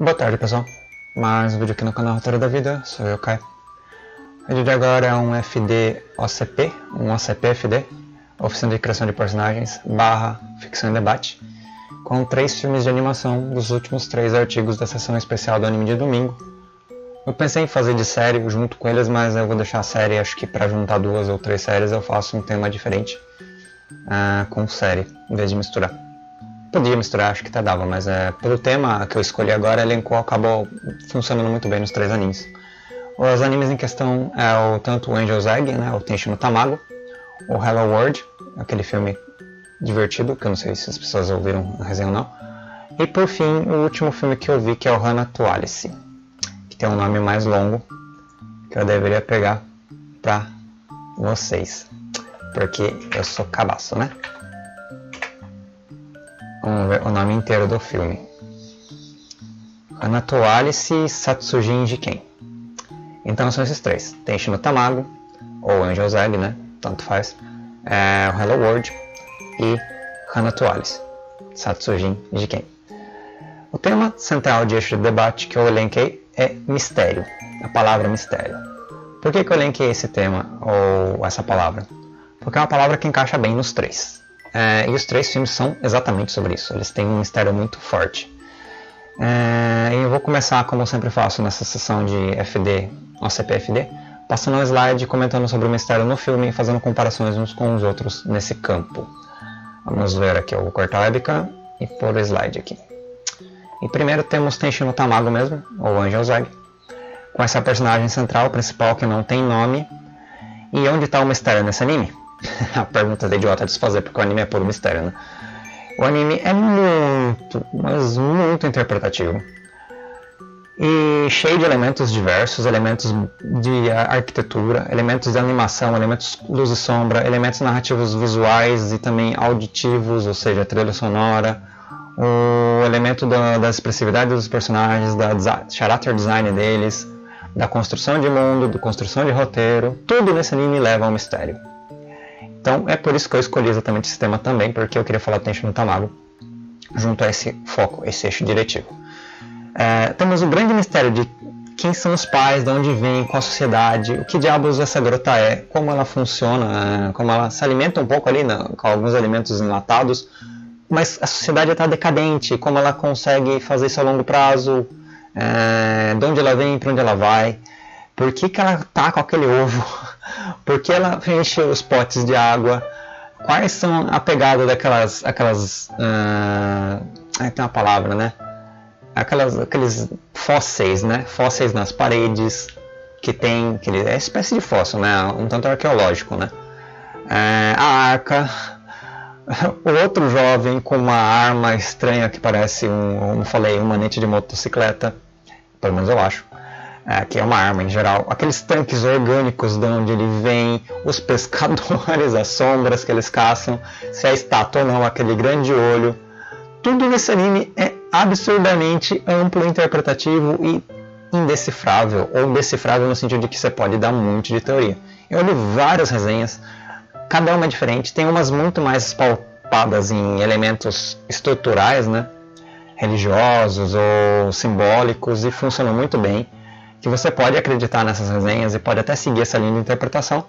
Boa tarde, pessoal. Mais um vídeo aqui no canal Roteiro da Vida, sou eu, Kai. O vídeo de agora é um FD OCP, um OCP FD, Oficina de Criação de Personagens, / Ficção e Debate, com 3 filmes de animação dos últimos 3 artigos da sessão especial do anime de domingo. Eu pensei em fazer de série junto com eles, mas eu vou deixar a série, acho que para juntar 2 ou 3 séries eu faço um tema diferente com série, em vez de misturar. Podia misturar, acho que até dava, mas pelo tema que eu escolhi agora, elencou acabou funcionando muito bem nos 3 animes. Os animes em questão é tanto o Angel's Egg, né, o Tenchi no Tamago, o Hello World, aquele filme divertido, que eu não sei se as pessoas ouviram a resenha ou não, e por fim, o último filme que eu vi, que é o Hana to Alice, que tem um nome mais longo, que eu deveria pegar pra vocês, porque eu sou cabaço, né? Vamos ver o nome inteiro do filme. Hana to Alice Satsujin Jiken. Então são esses 3. Tenchi no Tamago, ou Angel's Egg, né? Tanto faz. O Hello World e Hana to Alice Satsujin Jiken. O tema central de eixo de debate que eu elenquei é mistério. A palavra mistério. Por que eu elenquei esse tema, ou essa palavra? Porque é uma palavra que encaixa bem nos 3. E os 3 filmes são exatamente sobre isso. Eles têm um mistério muito forte. E eu vou começar, como eu sempre faço nessa sessão de FD, OCP-FD, passando um slide comentando sobre o mistério no filme e fazendo comparações uns com os outros nesse campo. Vamos ver aqui, eu vou cortar a webcam e pôr o slide aqui. E primeiro temos Tenchi no Tamago mesmo, ou Angel's Egg, com essa personagem central, principal, que não tem nome. E onde está o mistério nesse anime? A pergunta é idiota de se fazer, porque o anime é puro mistério, né? O anime é muito, mas muito interpretativo. E cheio de elementos diversos, elementos de arquitetura, elementos de animação, elementos luz e sombra, elementos narrativos visuais e também auditivos, ou seja, trilha sonora, o elemento da expressividade dos personagens, da character design deles, da construção de mundo, da construção de roteiro, tudo nesse anime leva ao mistério. Então é por isso que eu escolhi exatamente esse tema também, porque eu queria falar do Tenchi no Tamago, junto a esse foco, esse eixo diretivo. Temos o grande mistério de quem são os pais, de onde vem, qual a sociedade, o que diabos essa garota é, como ela funciona, como ela se alimenta um pouco ali, com alguns alimentos enlatados, mas a sociedade está decadente, como ela consegue fazer isso a longo prazo, de onde ela vem, para onde ela vai, por que ela está com aquele ovo, por que ela enche os potes de água, quais são a pegada daquelas tem uma palavra, né? Aqueles fósseis, né? Fósseis nas paredes, que tem, é espécie de fóssil, né? Um tanto arqueológico, né? A arca, o outro jovem com uma arma estranha que parece como falei, um manete de motocicleta, pelo menos eu acho. Que é uma arma em geral, aqueles tanques orgânicos de onde ele vem, os pescadores, as sombras que eles caçam, se é estátua ou não, aquele grande olho, tudo nesse anime é absurdamente amplo, interpretativo e indecifrável, ou decifrável no sentido de que você pode dar um monte de teoria. Eu li várias resenhas, cada uma é diferente, tem umas muito mais paupadas em elementos estruturais, né, religiosos ou simbólicos, e funcionam muito bem, que você pode acreditar nessas resenhas e pode até seguir essa linha de interpretação,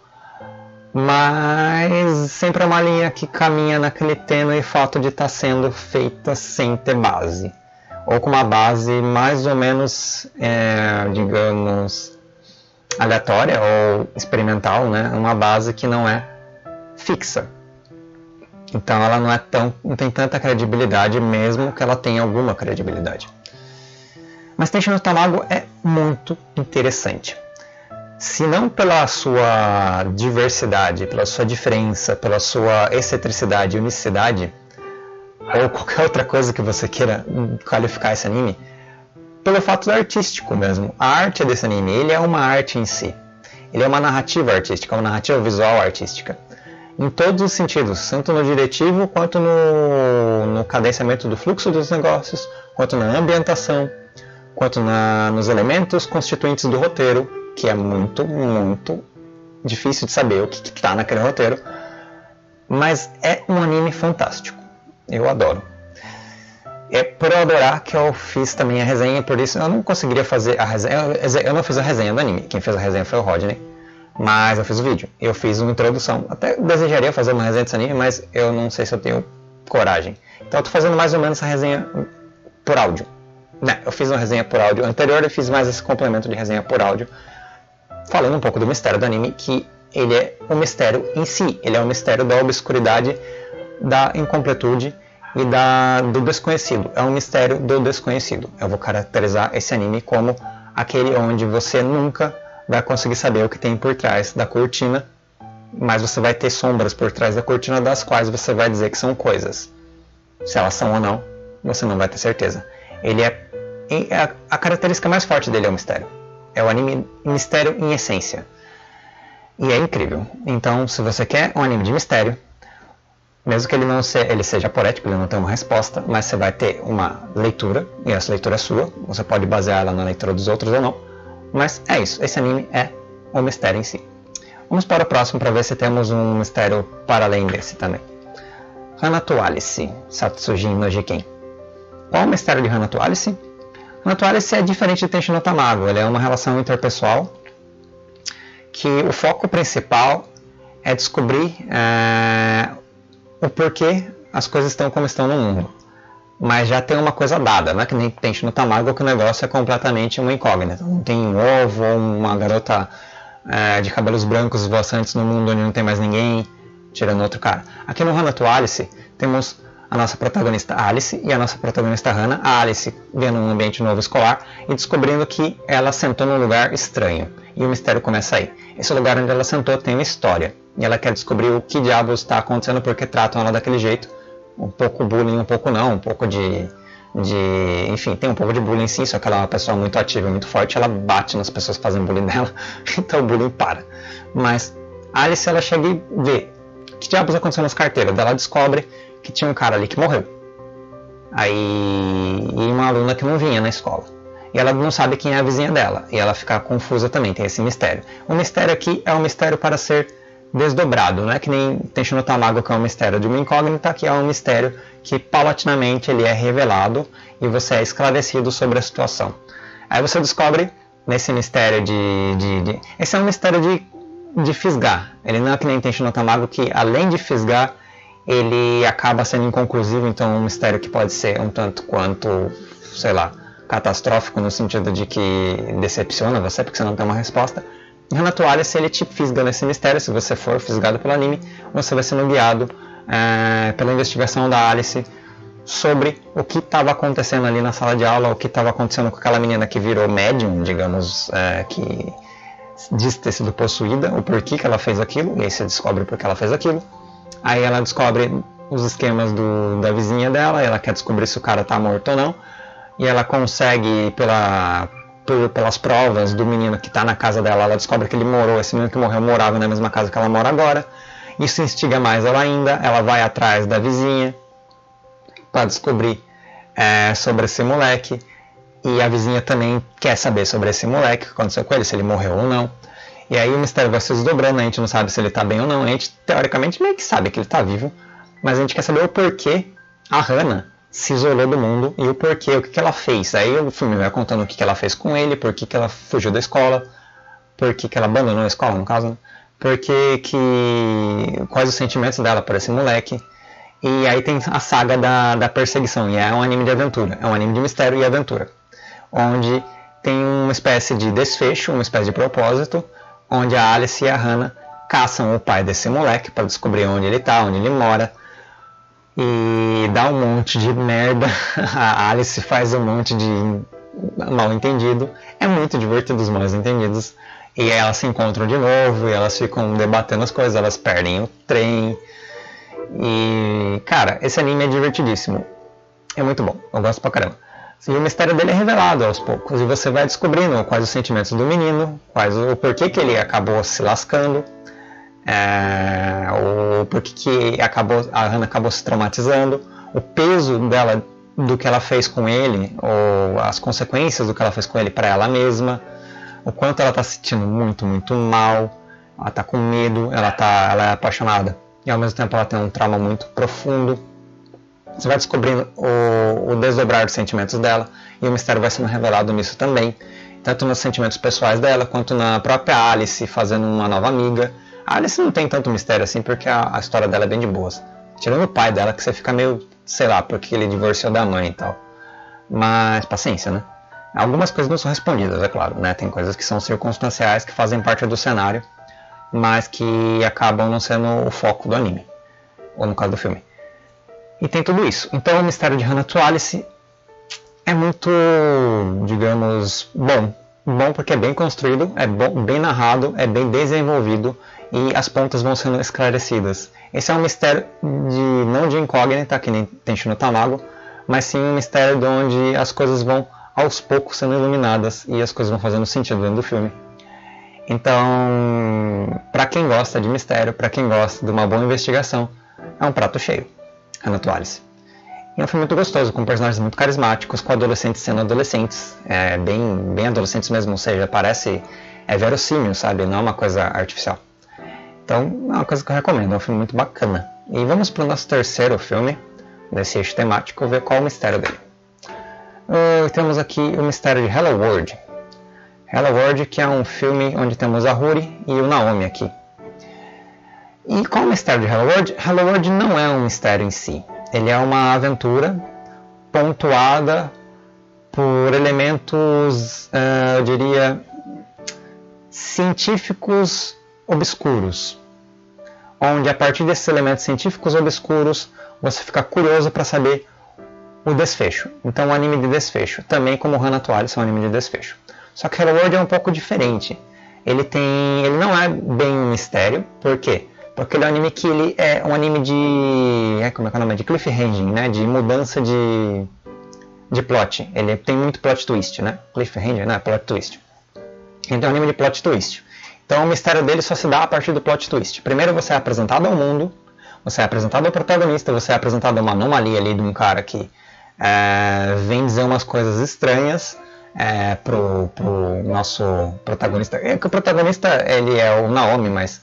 mas sempre é uma linha que caminha naquele tênue fato de estar sendo feita sem ter base, ou com uma base mais ou menos, digamos, aleatória ou experimental, né? Uma base que não é fixa. Então ela não tem tanta credibilidade, mesmo que ela tenha alguma credibilidade. Mas Tenchi no Tamago é muito interessante. Se não pela sua diversidade, pela sua diferença, pela sua excentricidade e unicidade, ou qualquer outra coisa que você queira qualificar esse anime, pelo fato artístico mesmo. A arte desse anime, ele é uma arte em si. Ele é uma narrativa artística, uma narrativa visual artística. Em todos os sentidos, tanto no diretivo, quanto no cadenciamento do fluxo dos negócios, quanto na ambientação, quanto nos elementos constituintes do roteiro, que é muito, muito difícil de saber o que está naquele roteiro, mas é um anime fantástico, eu adoro. É por eu adorar que eu fiz também a resenha, por isso eu não conseguiria fazer a resenha. Eu não fiz a resenha do anime, quem fez a resenha foi o Rodney. Mas eu fiz o vídeo, eu fiz uma introdução. Até desejaria fazer uma resenha desse anime, mas eu não sei se eu tenho coragem. Então eu tô fazendo mais ou menos essa resenha por áudio. Não, eu fiz uma resenha por áudio anterior, eu fiz mais esse complemento de resenha por áudio, falando um pouco do mistério do anime, que ele é um mistério em si. Ele é um mistério da obscuridade, da incompletude e do desconhecido. É um mistério do desconhecido. Eu vou caracterizar esse anime como aquele onde você nunca vai conseguir saber o que tem por trás da cortina, mas você vai ter sombras por trás da cortina das quais você vai dizer que são coisas. Se elas são ou não, você não vai ter certeza. Ele a característica mais forte dele é o mistério. É o anime mistério em essência. E é incrível. Então, se você quer um anime de mistério, mesmo que ele seja poético, ele não tem uma resposta, mas você vai ter uma leitura, e essa leitura é sua, você pode basear ela na leitura dos outros ou não, mas é isso, esse anime é um mistério em si. Vamos para o próximo para ver se temos um mistério para além desse também. Hanato Alice, Satsujin no Jiken. Qual é o mistério de Hanato Alice? Hanato Alice é diferente de Tenchi no Tamago, ele é uma relação interpessoal que o foco principal é descobrir o porquê as coisas estão como estão no mundo. Mas já tem uma coisa dada, não é que nem Tenchi no Tamago que o negócio é completamente uma incógnita. Não tem um ovo ou uma garota de cabelos brancos esvoaçantes no mundo onde não tem mais ninguém, tirando outro cara. Aqui no Hanato Alice temos a nossa protagonista Alice e a nossa protagonista Hana. A Alice vendo um ambiente novo escolar e descobrindo que ela sentou num lugar estranho. E o mistério começa aí. Esse lugar onde ela sentou tem uma história. E ela quer descobrir o que diabos está acontecendo, porque tratam ela daquele jeito. Um pouco bullying, um pouco não, um pouco enfim, tem um pouco de bullying sim, só que ela é uma pessoa muito ativa, muito forte, ela bate nas pessoas que fazem bullying dela, então o bullying para. Mas a Alice, ela chega e vê o que diabos aconteceu nas carteiras. Ela descobre que tinha um cara ali que morreu. Aí, e uma aluna que não vinha na escola. E ela não sabe quem é a vizinha dela, e ela fica confusa também, tem esse mistério. O mistério aqui é um mistério para ser desdobrado, não é que nem Tenchi no Tamago, que é um mistério de uma incógnita, que é um mistério que paulatinamente ele é revelado e você é esclarecido sobre a situação. Aí você descobre nesse mistério esse é um mistério de fisgar. Ele não é que nem Tenchi no Tamago, que além de fisgar, ele acaba sendo inconclusivo, então é um mistério que pode ser um tanto quanto, sei lá, catastrófico no sentido de que decepciona você porque você não tem uma resposta. Hanato Alice, ele te fisga nesse mistério. Se você for fisgado pelo anime, você vai sendo guiado pela investigação da Alice sobre o que estava acontecendo ali na sala de aula, o que estava acontecendo com aquela menina que virou médium, digamos, que diz ter sido possuída, o porquê que ela fez aquilo, e aí você descobre o porquê ela fez aquilo. Aí ela descobre os esquemas da vizinha dela, ela quer descobrir se o cara está morto ou não, e ela consegue, pelas provas do menino que está na casa dela, ela descobre que esse menino que morreu morava na mesma casa que ela mora agora. Isso instiga mais ela ainda, ela vai atrás da vizinha para descobrir sobre esse moleque, e a vizinha também quer saber sobre esse moleque, o que aconteceu com ele, se ele morreu ou não. E aí o mistério vai se desdobrando, a gente não sabe se ele está bem ou não, a gente teoricamente meio que sabe que ele está vivo, mas a gente quer saber o porquê a Hana se isolou do mundo e o porquê, o que ela fez. Aí o filme vai contando o que ela fez com ele, por que ela fugiu da escola, por que ela abandonou a escola, no caso, né? Quais os sentimentos dela por esse moleque. E aí tem a saga da perseguição, e é um anime de aventura, é um anime de mistério e aventura, onde tem uma espécie de desfecho, uma espécie de propósito, onde a Alice e a Hana caçam o pai desse moleque para descobrir onde ele está, onde ele mora, e dá um monte de merda. A Alice faz um monte de mal entendido. É muito divertido os mal entendidos. E aí elas se encontram de novo e elas ficam debatendo as coisas, elas perdem o trem. E cara, esse anime é divertidíssimo. É muito bom, eu gosto pra caramba. E o mistério dele é revelado aos poucos, e você vai descobrindo quais os sentimentos do menino, o porquê que ele acabou se lascando, o porquê que a Hana acabou se traumatizando, o peso dela, do que ela fez com ele, ou as consequências do que ela fez com ele para ela mesma, o quanto ela está se sentindo muito, muito mal, ela está com medo, ela é apaixonada, e ao mesmo tempo ela tem um trauma muito profundo. Você vai descobrindo o desdobrar dos sentimentos dela, e o mistério vai sendo revelado nisso também, tanto nos sentimentos pessoais dela, quanto na própria Alice fazendo uma nova amiga. A Alice não tem tanto mistério assim, porque a história dela é bem de boas. Tirando o pai dela, que você fica meio, sei lá, porque ele divorciou da mãe e tal. Mas paciência, né? Algumas coisas não são respondidas, é claro, né? Tem coisas que são circunstanciais, que fazem parte do cenário, mas que acabam não sendo o foco do anime, ou no caso do filme. E tem tudo isso. Então o mistério de Hana to Alice é muito, digamos, bom. Bom porque é bem construído, é bem narrado, é bem desenvolvido e as pontas vão sendo esclarecidas. Esse é um mistério não de incógnita, que nem Tenchi no Tamago, mas sim um mistério de onde as coisas vão aos poucos sendo iluminadas e as coisas vão fazendo sentido dentro do filme. Então, para quem gosta de mistério, para quem gosta de uma boa investigação, é um prato cheio, Hana to Alice. E é um filme muito gostoso, com personagens muito carismáticos, com adolescentes sendo adolescentes, bem adolescentes mesmo, ou seja, parece verossímil, sabe? Não é uma coisa artificial. Então, é uma coisa que eu recomendo, é um filme muito bacana. E vamos para o nosso terceiro filme, desse eixo temático, ver qual é o mistério dele. Temos aqui o mistério de Hello World. Hello World, que é um filme onde temos a Ruri e o Naomi aqui. E qual é o mistério de Hello World? Hello World não é um mistério em si. Ele é uma aventura pontuada por elementos, eu diria, científicos obscuros. Onde a partir desses elementos científicos obscuros você fica curioso para saber o desfecho. Então, um anime de desfecho. Também como Hana to Alice é um anime de desfecho. Só que Hello World é um pouco diferente. Ele não é bem um mistério. Por quê? Porque ele é um anime que ele é um anime de... como é que é o nome? De cliffhanging, né? De mudança de plot. Ele tem muito plot twist, né? Cliffhanger, né? Plot twist. Então é um anime de plot twist. Então o mistério dele só se dá a partir do plot twist. Primeiro você é apresentado ao mundo, você é apresentado ao protagonista, você é apresentado a uma anomalia ali de um cara que vem dizer umas coisas estranhas pro nosso protagonista. O protagonista ele é o Naomi, mas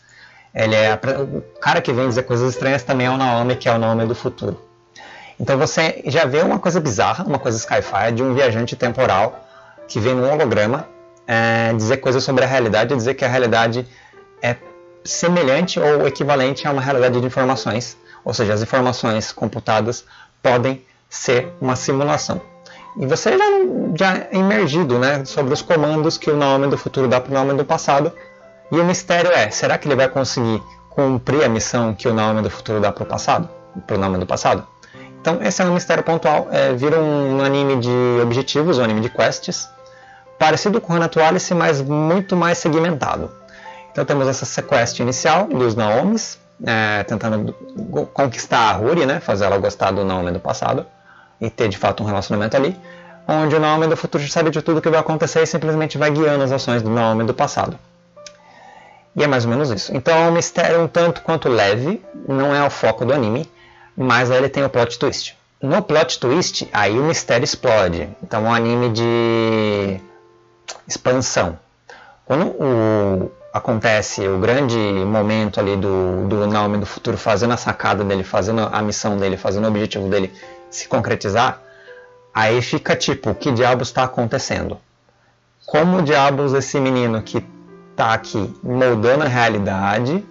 o cara que vem dizer coisas estranhas também é o Naomi, que é o Naomi do futuro. Então você já vê uma coisa bizarra, uma coisa sci-fi de um viajante temporal que vem num holograma dizer coisas sobre a realidade, dizer que a realidade é semelhante ou equivalente a uma realidade de informações, ou seja, as informações computadas podem ser uma simulação. E você já é imergido, né, sobre os comandos que o Naomi do futuro dá para o Naomi do passado. E o mistério será que ele vai conseguir cumprir a missão que o Naomi do futuro dá para o Naomi do passado? Então esse é um mistério pontual, vira um anime de objetivos, um anime de quests, parecido com Hana to Alice, mas muito mais segmentado. Então temos essa sequest inicial dos Naomis, tentando conquistar a Ruri, né, fazer ela gostar do Naomi do passado e ter de fato um relacionamento ali, onde o Naomi do futuro sabe de tudo o que vai acontecer e simplesmente vai guiando as ações do Naomi do passado. E é mais ou menos isso. Então é um mistério um tanto quanto leve, não é o foco do anime, mas aí ele tem o plot twist. No plot twist, aí o mistério explode. Então é um anime de expansão. Quando acontece o grande momento ali do Naomi do futuro fazendo a sacada dele, fazendo a missão dele, fazendo o objetivo dele se concretizar, aí fica tipo, o que diabos está acontecendo? Como diabos esse menino que está aqui moldando a realidade,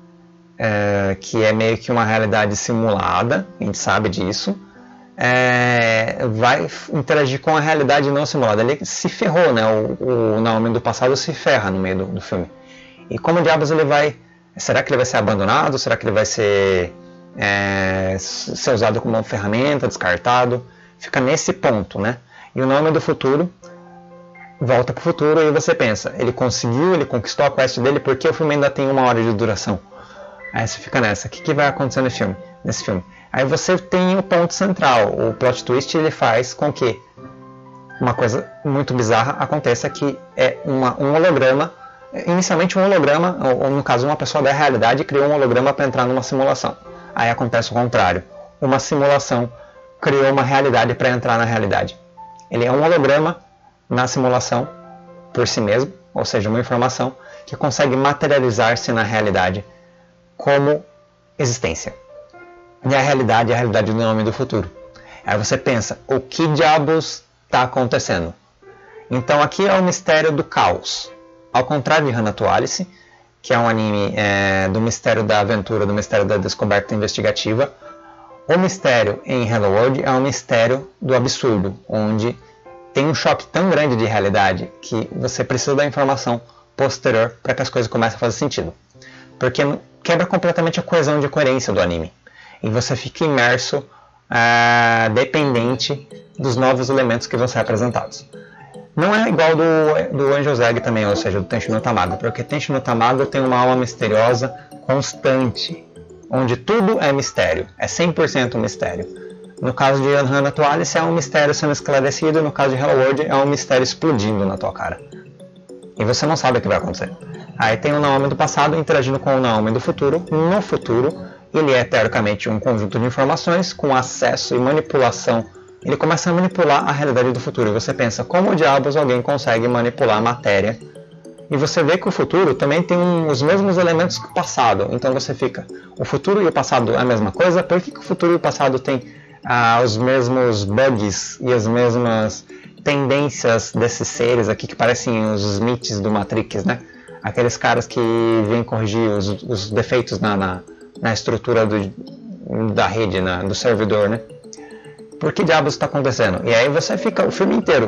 que é meio que uma realidade simulada, a gente sabe disso, vai interagir com a realidade não simulada. Ele se ferrou, né? O Naomi do passado se ferra no meio do filme. E como diabos ele vai... Será que ele vai ser abandonado? Será que ele vai ser usado como uma ferramenta, descartado? Fica nesse ponto, né? E o Naomi do futuro volta para o futuro e você pensa, ele conquistou a quest dele, porque o filme ainda tem 1 hora de duração? Aí você fica nessa, o que vai acontecer nesse filme? Aí você tem o ponto central, o plot twist ele faz com que uma coisa muito bizarra aconteça, que é um holograma, inicialmente um holograma, ou no caso uma pessoa da realidade criou um holograma para entrar numa simulação. Aí acontece o contrário, uma simulação criou uma realidade para entrar na realidade. Ele é um holograma na simulação por si mesmo, ou seja, uma informação que consegue materializar-se na realidade como existência. e a realidade do nome do futuro. Aí você pensa, o que diabos está acontecendo? Então aqui é o mistério do caos. Ao contrário de Hanato Alice, que é um anime do mistério da aventura, do mistério da descoberta investigativa, o mistério em Hello World é um mistério do absurdo, onde tem um choque tão grande de realidade que você precisa da informação posterior para que as coisas comecem a fazer sentido. Porque quebra completamente a coesão de coerência do anime. E você fica imerso, dependente dos novos elementos que vão ser apresentados. Não é igual do Angel's Egg também, ou seja, do Tenchi no Tamago, porque Tenchi no Tamago tem uma alma misteriosa constante, onde tudo é mistério, é 100% mistério. No caso de Hanato Alice é um mistério sendo esclarecido, no caso de Hello World é um mistério explodindo na tua cara. E você não sabe o que vai acontecer. Aí tem o Naomi do passado interagindo com o Naomi do futuro. No futuro, ele é teoricamente um conjunto de informações com acesso e manipulação. Ele começa a manipular a realidade do futuro. E você pensa, como diabos alguém consegue manipular a matéria? E você vê que o futuro também tem os mesmos elementos que o passado. Então você fica, o futuro e o passado é a mesma coisa? Por que o futuro e o passado têm os mesmos bugs e as mesmas tendências desses seres aqui que parecem os Smiths do Matrix, né? Aqueles caras que vêm corrigir os defeitos na estrutura da rede, do servidor, né? Por que diabos está acontecendo? E aí você fica o filme inteiro.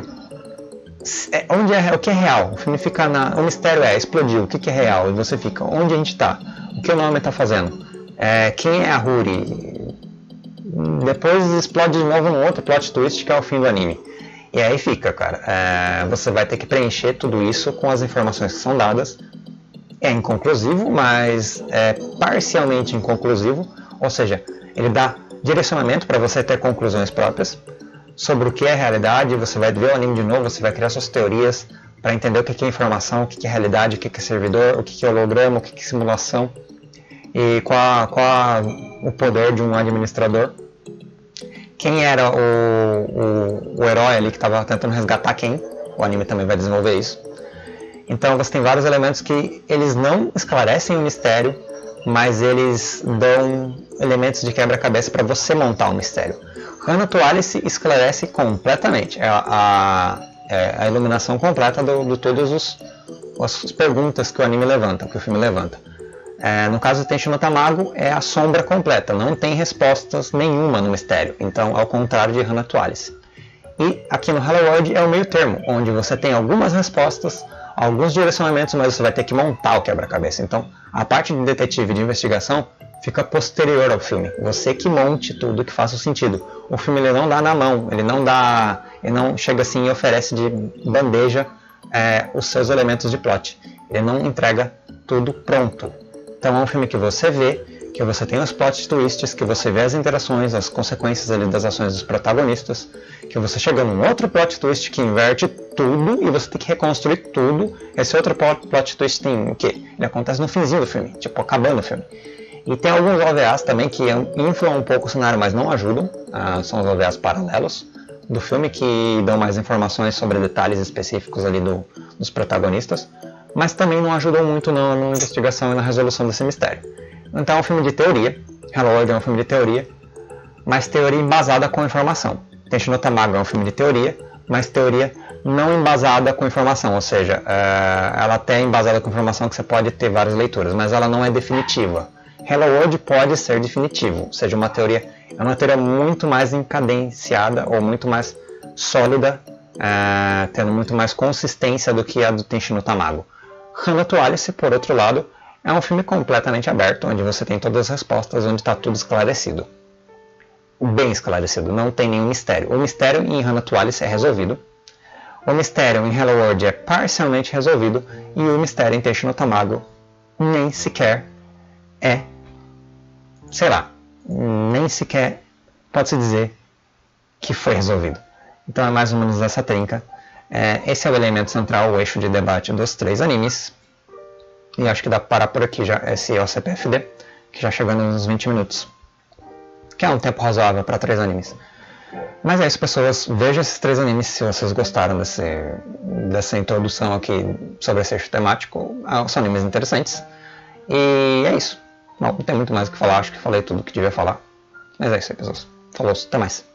O que é real? O filme fica o mistério explodiu, o que é real? E você fica, onde a gente está? O que o nome está fazendo? Quem é a Huri? Depois explode de novo num outro plot twist que é o fim do anime. E aí fica, cara, você vai ter que preencher tudo isso com as informações que são dadas. É inconclusivo, mas é parcialmente inconclusivo, ou seja, ele dá direcionamento para você ter conclusões próprias sobre o que é realidade. Você vai ver o anime de novo, você vai criar suas teorias para entender o que é informação, o que é realidade, o que é servidor, o que é holograma, o que é simulação e qual o poder de um administrador. Quem era o herói ali que estava tentando resgatar quem? O anime também vai desenvolver isso. Então você tem vários elementos que eles não esclarecem o mistério, mas eles dão elementos de quebra-cabeça para você montar um mistério. Hanato Alice esclarece completamente. É a iluminação completa de todas as perguntas que o anime levanta, que o filme levanta. No caso do Tenchi no Tamago, é a sombra completa, não tem respostas nenhuma no mistério, então ao contrário de Hanato Alice. E aqui no Hello World é o meio termo, onde você tem algumas respostas, alguns direcionamentos, mas você vai ter que montar o quebra-cabeça. Então a parte de detetive de investigação fica posterior ao filme, você que monte tudo que faça sentido. O filme ele não dá na mão, ele não chega assim e oferece de bandeja os seus elementos de plot, ele não entrega tudo pronto. Então é um filme que você vê, que você tem os plot twists, que você vê as interações, as consequências ali das ações dos protagonistas, que você chega num outro plot twist que inverte tudo e você tem que reconstruir tudo. Esse outro plot twist tem o quê? Ele acontece no finzinho do filme, tipo acabando o filme. E tem alguns OVAs também que inflam um pouco o cenário, mas não ajudam. São os OVAs paralelos do filme que dão mais informações sobre detalhes específicos ali dos protagonistas, mas também não ajudam muito na investigação e na resolução desse mistério. Então é um filme de teoria. Hello World é um filme de teoria, mas teoria embasada com informação. Tenchi no Tamago é um filme de teoria, mas teoria não embasada com informação, ou seja, ela até é embasada com informação que você pode ter várias leituras, mas ela não é definitiva. Hello World pode ser definitivo, ou seja, é uma teoria muito mais encadenciada ou muito mais sólida, tendo muito mais consistência do que a do Tenchi no Tamago. Hanato Alice, por outro lado, é um filme completamente aberto, onde você tem todas as respostas, onde está tudo esclarecido. Bem esclarecido, não tem nenhum mistério. O mistério em Hanato Alice é resolvido, o mistério em Hello World é parcialmente resolvido, e o mistério em Tenchi no Tamago nem sequer nem sequer pode-se dizer que foi resolvido. Então é mais ou menos essa trinca. Esse é o elemento central, o eixo de debate dos três animes. E acho que dá para parar por aqui já. Esse é o CPFD, que já chegando nos 20 minutos. Que é um tempo razoável para 3 animes. Mas é isso, pessoas. Vejam esses 3 animes se vocês gostaram dessa introdução aqui sobre esse eixo temático. São animes interessantes. E é isso. Não tem muito mais o que falar, acho que falei tudo o que devia falar. Mas é isso aí, pessoal. Falou, até mais.